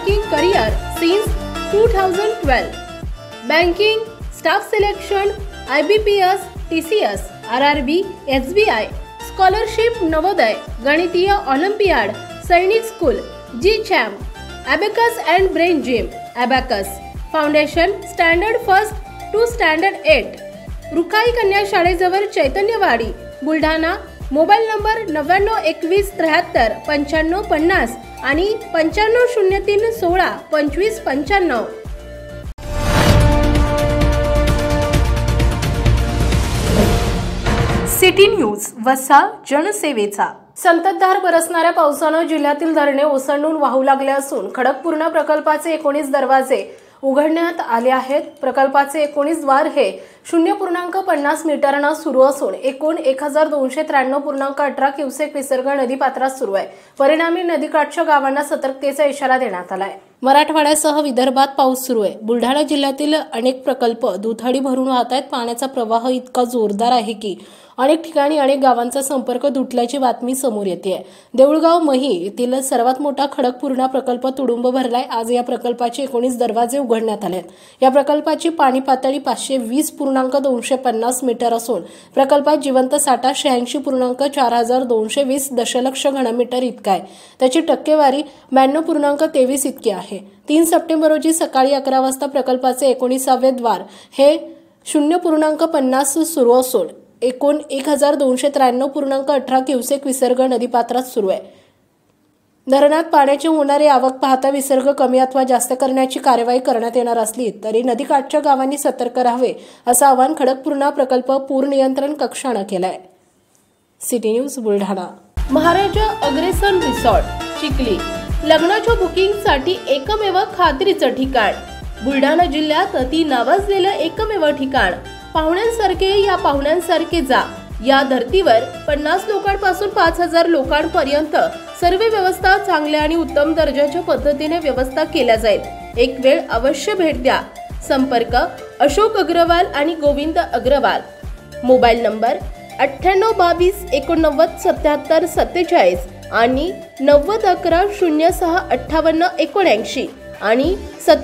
banking career since 2012. Banking, staff selection, IBPS, TCS, RRB, SBI, scholarship Navodaya, गणितीय Olympiad, सैनिक school, G-Champ, Abacus and Brain Gym, Abacus, Foundation, Standard 1st to Standard 8. Rukhai कन्या शाळेजवळ Chaitanyawadi, Buldhana. Mobile number 9921735550 आणि 9503162595. City news, वसा जनसेवेचा. संततधार बरसणाऱ्या पावसानं जिल्ह्यातील धरणे ओसंडून वाहू लागले असून खडकपूर्णा प्रकल्पाचे 19 दरवाजे उघडण्यात आले आहेत. प्रकल्पाचे 19 द्वार हे 0.50 मीटरना सुरू असून एकूण 1293.18 क्युसेक विसर्ग नदीपात्रात सुरू आहे. परिणामी नदीकाठच्या गावांना सतर्कतेचा इशारा देण्यात आला आहे. मराठवाड्यासह विदर्भात पाऊस सुरू आहे. बुलढाणा जिल्ह्यातील अनेक प्रकल्प दुथडी भरून वाहत आहेत. पाण्याचा प्रवाह इतका जोरदार आहे की अनेक ठिकाणी अनेक गावांचा संपर्क तुटल्याची बातमी समोर येते. देऊळगाव मही येथील सर्वात मोठा खडकपूर्णा प्रकल्प तुडुंब भरलाय. आज या प्रकल्पाचे 19 दरवाजे उघडण्यात आले आहेत. या प्रकल्पाची पाणी पातळी 520.250 मीटर असून प्रकल्पात जिवंत साठा 86.4220 दशलक्ष घनमीटर इतका आहे. त्याची टक्केवारी 92.23 इतकी आहे. 3 सप्टेंबर रोजी सकाळी 11 वाजता प्रकल्पाचे 19वे द्वार हे 0.50 सुरू असून एकूण 1293.18 क्युसेक विसर्ग नदीपात्रात सुरू आहे. धरणात पाण्याची होणारी आवक पाहता विसर्ग कमी अथवा जास्त करण्याची कार्यवाही करण्यात येणार असली तरी नदीकाठच्या गावांनी सतर्क राहावे असं आवाहन खडकपूर्णा प्रकल्प पूर नियंत्रण कक्षानं केलंय. City news Buldhana. Maharaja Agrasen resort Chikhli लग्नाच्या बुकिंगसाठी एकमेव खात्रीचं ठिकाण. बुलढाणा जिल्ह्यात अति नावाजलेलं एकमेव ठिकाण. पाहुण्यांसारखे या पाहुण्यांसारखे जा. या धर्तीवर 50 लोकांपासून 5000 लोकांपर्यंत सर्व व्यवस्था चांगल्या आणि उत्तम दर्जाच्या पद्धतीने व्यवस्था केल्या जाईल. एक वेळ अवश्य भेट द्या. संपर्क अशोक अग्रवाल आणि गोविंद अग्रवाल. मोबाईल नंबर 9822897747 आणि 9011065879 आणि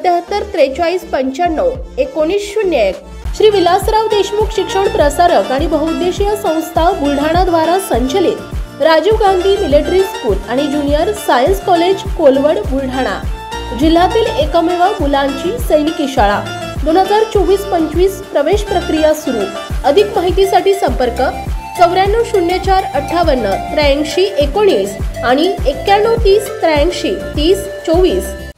7743951901. श्री विलासराव देशमुख शिक्षण प्रसारक आणि बहुउद्देशीय संस्था बुलढाणा द्वारा संचलित राजीव गांधी मिलिटरी स्कूल आणि junior science college Kolwad Buldhana जिल्ह्यातील एकमेव मुलांची सैनिकी शाळा. 2024-25 प्रवेश प्रक्रिया सुरू. अधिक माहितीसाठी संपर्क 940458 8319 आणि 9130 83 30 24.